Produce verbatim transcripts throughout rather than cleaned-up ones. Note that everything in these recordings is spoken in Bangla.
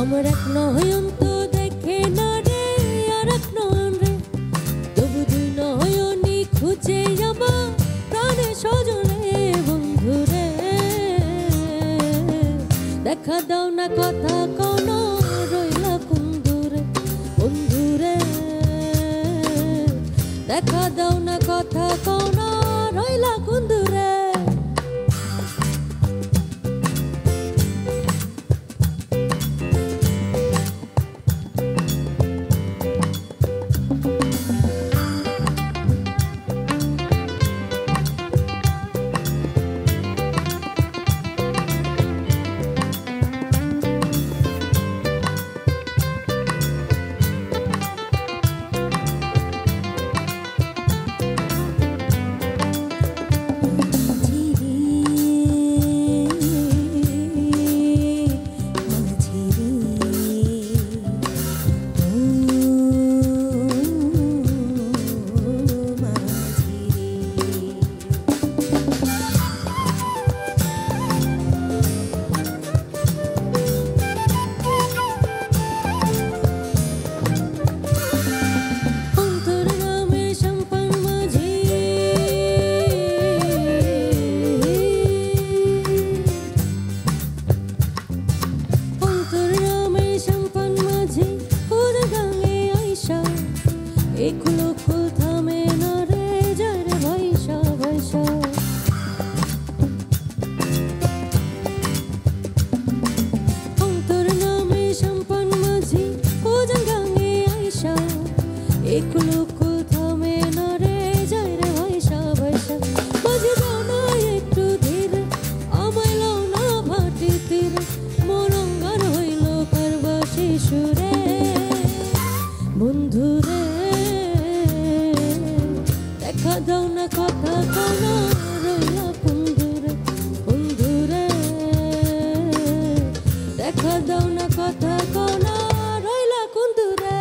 আমার এক নয়ন তো দেখে না রে আর এক নয়ন রে, তবু দুই নয়নই খুঁজে আমার প্রাণে স্বজনে বন্ধু রে। দেখা দাও না কথা কও না রইলা কোন দূরে বন্ধু রে, দেখা দাও না কথা কও না রইলা কোন দূরে। এগুলো কুল থামে না রে যায় রে ভাইসা ভাইসা, অন্তর নামে সম্পন মাঝি ওজন গাঙে আইসা, এগুলো কুল থামে না রে যায় রে ভাইসা ভাইসা। মাঝে যাও না একটু ধীরে আমায় লাও না ভাটি তীরে, মরঙ্গার হইল কারবা শিশুরে বন্ধু রে। দেখা দাও না কথা কও না রইলা কোন দূরে বন্ধু রে, দেখা দাও না কথা কও না রইলা কোন দূরে।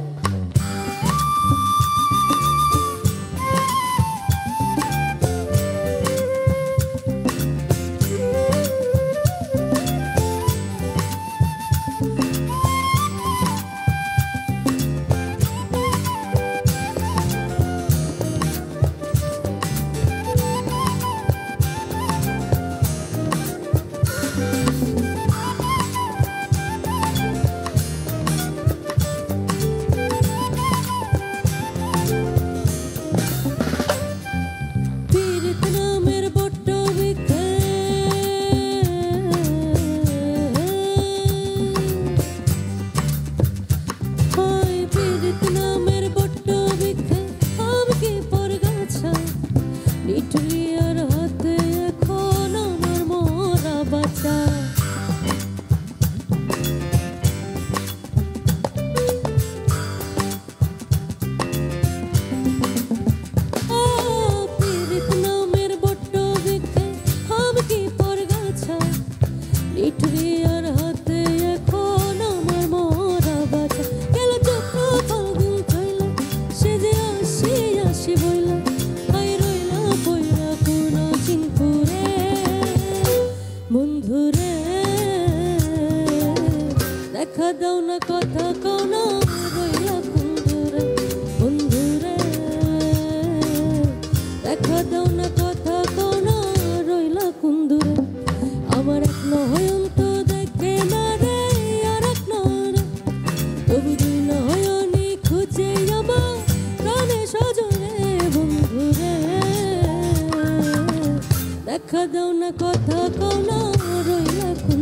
বন্ধুরে দেখা দাও না কথা কও না রইলা কোন দূরে বন্ধুরে, দেখা দাও না কথা কও না রইলা কোন দূরে। আমার এক নয়ন তো দেখে না রে আর এক নয়ন, তবু দুই নয়নই খুঁজে আমার প্রাণে স্বজনে বন্ধুরে। দেখা দাও না কথা কও না রইলা কোন